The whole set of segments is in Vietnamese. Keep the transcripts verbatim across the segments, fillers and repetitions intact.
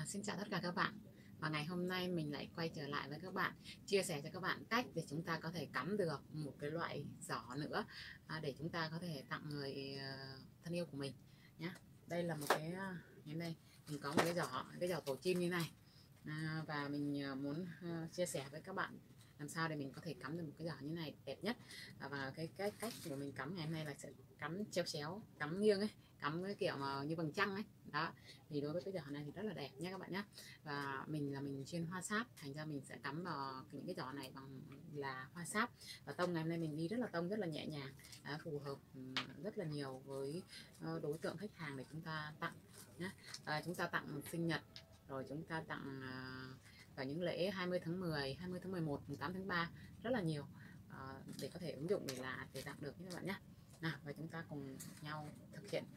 Xin chào tất cả các bạn. Và ngày hôm nay mình lại quay trở lại với các bạn, chia sẻ cho các bạn cách để chúng ta có thể cắm được một cái loại giỏ nữa, à, để chúng ta có thể tặng người uh, thân yêu của mình nhé. Đây là một cái như đây, mình có một cái giỏ, cái giỏ tổ chim như này, à, và mình muốn uh, chia sẻ với các bạn làm sao để mình có thể cắm được một cái giỏ như này đẹp nhất. À, và cái, cái cách của mình cắm ngày hôm nay là sẽ cắm treo chéo, cắm nghiêng ấy, cắm cái kiểu mà như vầng trăng ấy đó. Thì đối với cái giỏ này thì rất là đẹp nha các bạn nhé. Và mình là mình chuyên hoa sáp, thành ra mình sẽ cắm vào những cái giỏ này bằng là hoa sáp. Và tông ngày hôm nay mình đi rất là tông, rất là nhẹ nhàng, à, phù hợp rất là nhiều với đối tượng khách hàng để chúng ta tặng nhé. À, chúng ta tặng sinh nhật, rồi chúng ta tặng vào những lễ hai mươi tháng mười, hai mươi tháng mười một, mùng tám tháng ba, rất là nhiều, à, để có thể ứng dụng để là để tặng được các bạn nhé. Nào, và chúng ta cùng nhau thực hiện.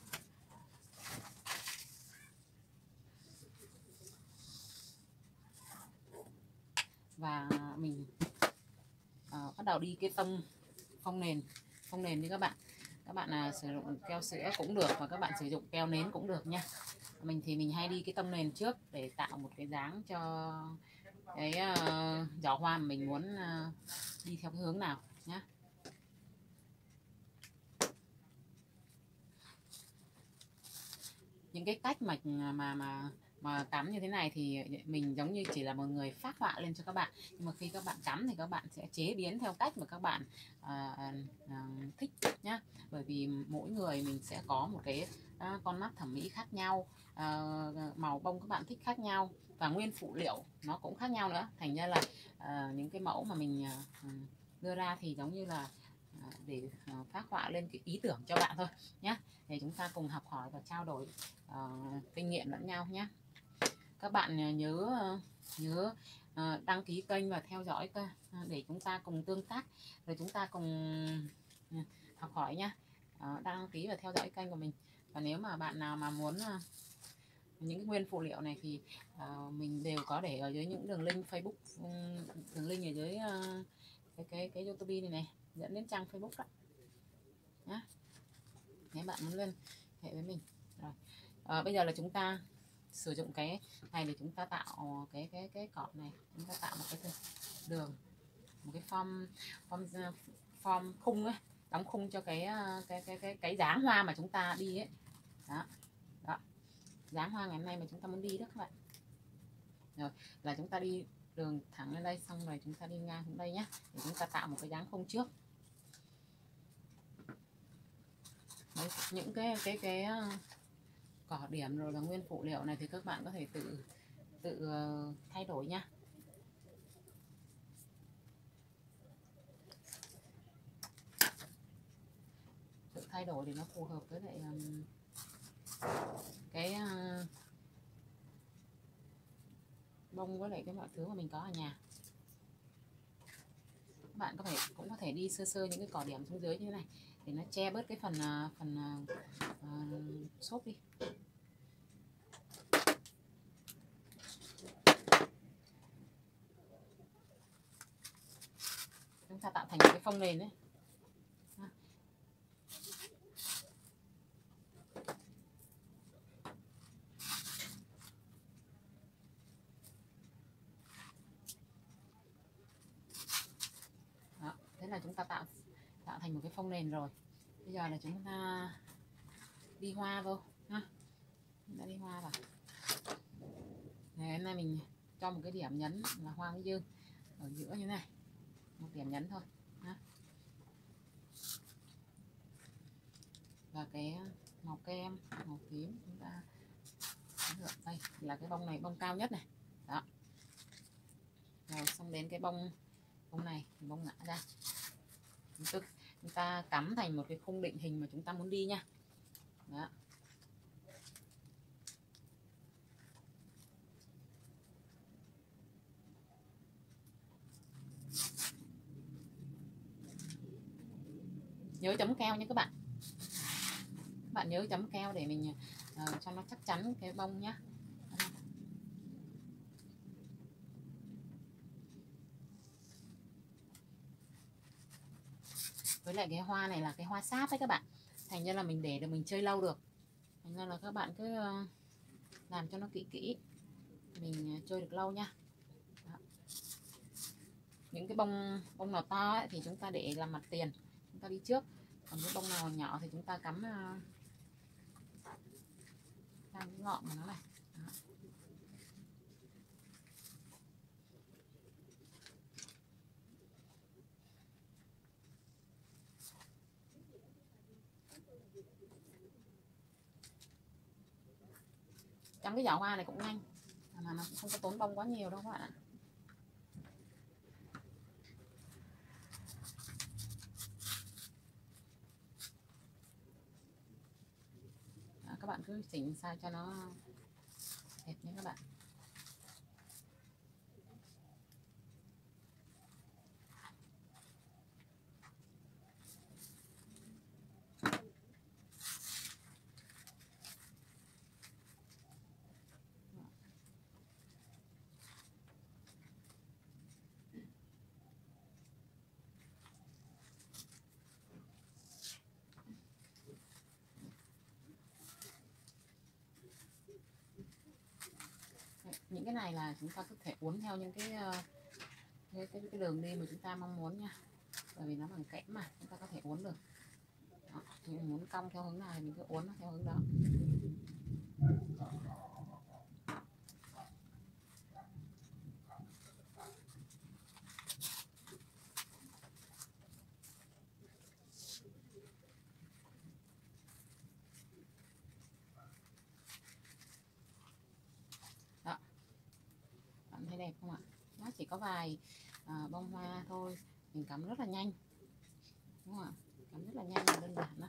Và mình uh, bắt đầu đi cái tông phông nền, phông nền đi các bạn. Các bạn uh, sử dụng keo sữa cũng được, và các bạn sử dụng keo nến cũng được nha. Mình thì mình hay đi cái tông nền trước để tạo một cái dáng cho cái uh, giỏ hoa mà mình muốn uh, đi theo cái hướng nào nhé. Những cái cách mà mà mà mà cắm như thế này thì mình giống như chỉ là một người phác họa lên cho các bạn, nhưng mà khi các bạn cắm thì các bạn sẽ chế biến theo cách mà các bạn à, à, thích nhá. Bởi vì mỗi người mình sẽ có một cái à, con mắt thẩm mỹ khác nhau, à, màu bông các bạn thích khác nhau, và nguyên phụ liệu nó cũng khác nhau nữa. Thành ra là à, những cái mẫu mà mình à, đưa ra thì giống như là à, để à, phác họa lên cái ý tưởng cho bạn thôi nhé. Để chúng ta cùng học hỏi và trao đổi uh, kinh nghiệm lẫn nhau nhé. Các bạn nhớ nhớ uh, đăng ký kênh và theo dõi kênh để chúng ta cùng tương tác, rồi chúng ta cùng học hỏi nhé. Uh, đăng ký và theo dõi kênh của mình. Và nếu mà bạn nào mà muốn uh, những cái nguyên phụ liệu này thì uh, mình đều có để ở dưới những đường link Facebook, đường link ở dưới uh, cái cái cái YouTube này này, dẫn đến trang Facebook đó nhé. Nếu bạn muốn lên hệ với mình rồi, à, bây giờ là chúng ta sử dụng cái này để chúng ta tạo cái cái cái cọp này, chúng ta tạo một cái đường, một cái form form form khung ấy, đóng khung cho cái cái cái cái cái dáng hoa mà chúng ta đi ấy. Đó, đó, dáng hoa ngày hôm nay mà chúng ta muốn đi đó các bạn. Rồi là chúng ta đi đường thẳng lên đây, xong rồi chúng ta đi ngang xuống đây nhé, để chúng ta tạo một cái dáng khung trước. Đấy, những cái cái cái cỏ điểm rồi là nguyên phụ liệu này thì các bạn có thể tự tự thay đổi nha. Tự thay đổi thì nó phù hợp với lại um, cái uh, bông với lại cái mọi thứ mà mình có ở nhà. Các bạn có thể cũng có thể đi sơ sơ những cái cỏ điểm xuống dưới như thế này để nó che bớt cái phần uh, phần uh, xốp đi. Chúng ta tạo thành một cái phông nền đấy. Đó, thế là chúng ta tạo tạo thành một cái phông nền rồi. Bây giờ là chúng ta đi hoa vô ha. Chúng ta đi hoa vào. Ngày hôm nay mình cho một cái điểm nhấn là hoa hướng dương ở giữa như này, một điểm nhấn thôi ha. Và cái màu kem, màu tím chúng ta đây là cái bông này, bông cao nhất này đó. Rồi xong đến cái bông bông này, bông ngã ra, chúng ta, chúng ta cắm thành một cái khung định hình mà chúng ta muốn đi nha. Đó. Nhớ chấm keo nha các bạn. Các bạn nhớ chấm keo để mình uh, cho nó chắc chắn cái bông nhá. Với lại cái hoa này là cái hoa sáp đấy các bạn, thành ra là mình để được mình chơi lâu được, thành ra là các bạn cứ uh, làm cho nó kỹ kỹ mình chơi được lâu nha. Đó. Những cái bông bông nào to ấy, thì chúng ta để làm mặt tiền, chúng ta đi trước. Còn cái bông nào nhỏ thì chúng ta cắm uh, sang cái ngọn của nó này. Đó. Trong cái giỏ hoa này cũng nhanh, mà nó cũng không có tốn bông quá nhiều đâu các bạn ạ. Đó, các bạn cứ chỉnh sao cho nó đẹp nhé các bạn. Những cái này là chúng ta có thể uốn theo những cái cái, cái, cái đường đi mà chúng ta mong muốn nha, bởi vì nó bằng kẽm mà chúng ta có thể uốn được. Đó, thì mình muốn cong theo hướng nào thì mình cứ uốn nó theo hướng đó. Đó, bạn thấy đẹp không ạ? Nó chỉ có vài à, bông hoa thôi, mình cắm rất là nhanh, đúng không ạ? Cắm rất là nhanh và đơn giản đó.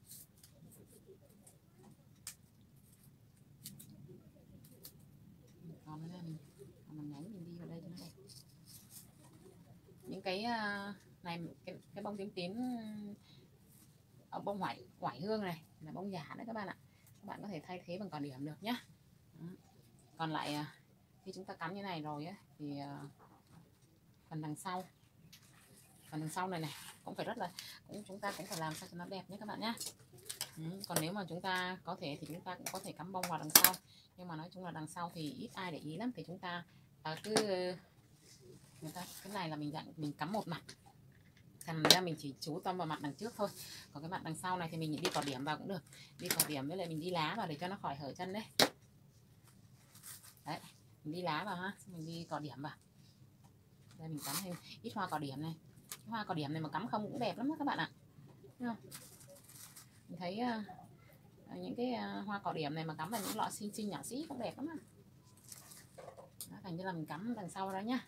Còn nữa mình mình nhánh mình đi vào đây cho nó đẹp. Những cái uh, này cái, cái bông tím tím ở bông hoải hoải hương này là bông giả đấy các bạn ạ. Các bạn có thể thay thế bằng cỏ điểm được nhá. Đó. Còn lại uh, khi chúng ta cắm như này rồi ấy, thì uh, phần đằng sau phần đằng sau này này cũng phải rất là cũng chúng ta cũng phải làm sao cho nó đẹp nhé các bạn nhé. Ừ. Còn nếu mà chúng ta có thể thì chúng ta cũng có thể cắm bông vào đằng sau, nhưng mà nói chung là đằng sau thì ít ai để ý lắm, thì chúng ta uh, cứ người ta cái này là mình dặn mình cắm một mặt, thành ra mình chỉ chú tâm vào mặt đằng trước thôi, còn cái mặt đằng sau này thì mình đi cỏ điểm vào cũng được, đi cỏ điểm với lại mình đi lá vào để cho nó khỏi hở chân đấy. Đấy, mình đi lá vào ha, mình đi cỏ điểm vào. Đây mình cắm thêm ít hoa cỏ điểm này, hoa cỏ điểm này mà cắm không cũng đẹp lắm đó các bạn ạ. Thấy không? Mình thấy uh, những cái uh, hoa cỏ điểm này mà cắm vào những lọ xinh xinh nhỏ xí cũng đẹp lắm á. Đó, thành như là mình cắm đằng sau đó nhá.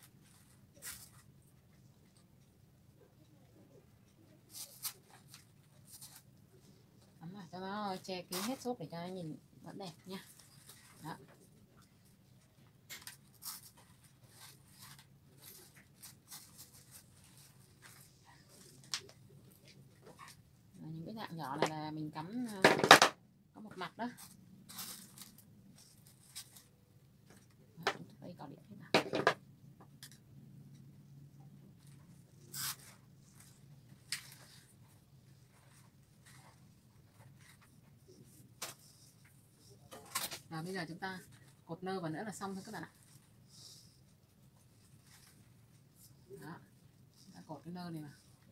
Cắm vào cho nó che kín hết xốp để cho nó nhìn vẫn đẹp nha. Đó. Những cái dạng nhỏ này là mình cắm uh, có một mặt đó. Đó, đây cỏ điểm thế nào. Và bây giờ chúng ta cột nơ vào nữa là xong thôi các bạn ạ. Đó, chúng ta cột cái nơ này vào.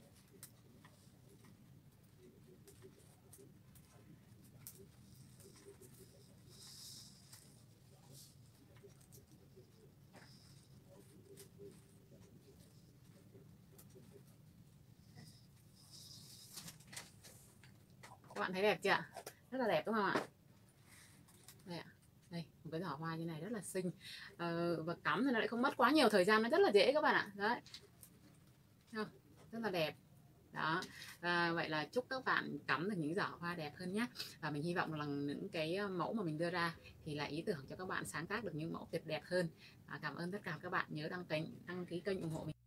Các bạn thấy đẹp chưa ạ? Rất là đẹp đúng không ạ? Đây ạ. Đây, một cái giỏ hoa như này rất là xinh. Ờ, và cắm thì nó lại không mất quá nhiều thời gian, nó rất là dễ các bạn ạ. Đấy. Không? Rất là đẹp. Đó. À, vậy là chúc các bạn cắm được những giỏ hoa đẹp hơn nhé. Và mình hy vọng là những cái mẫu mà mình đưa ra thì là ý tưởng cho các bạn sáng tác được những mẫu tuyệt đẹp hơn. À, cảm ơn tất cả các bạn, nhớ đăng ký đăng ký kênh ủng hộ mình.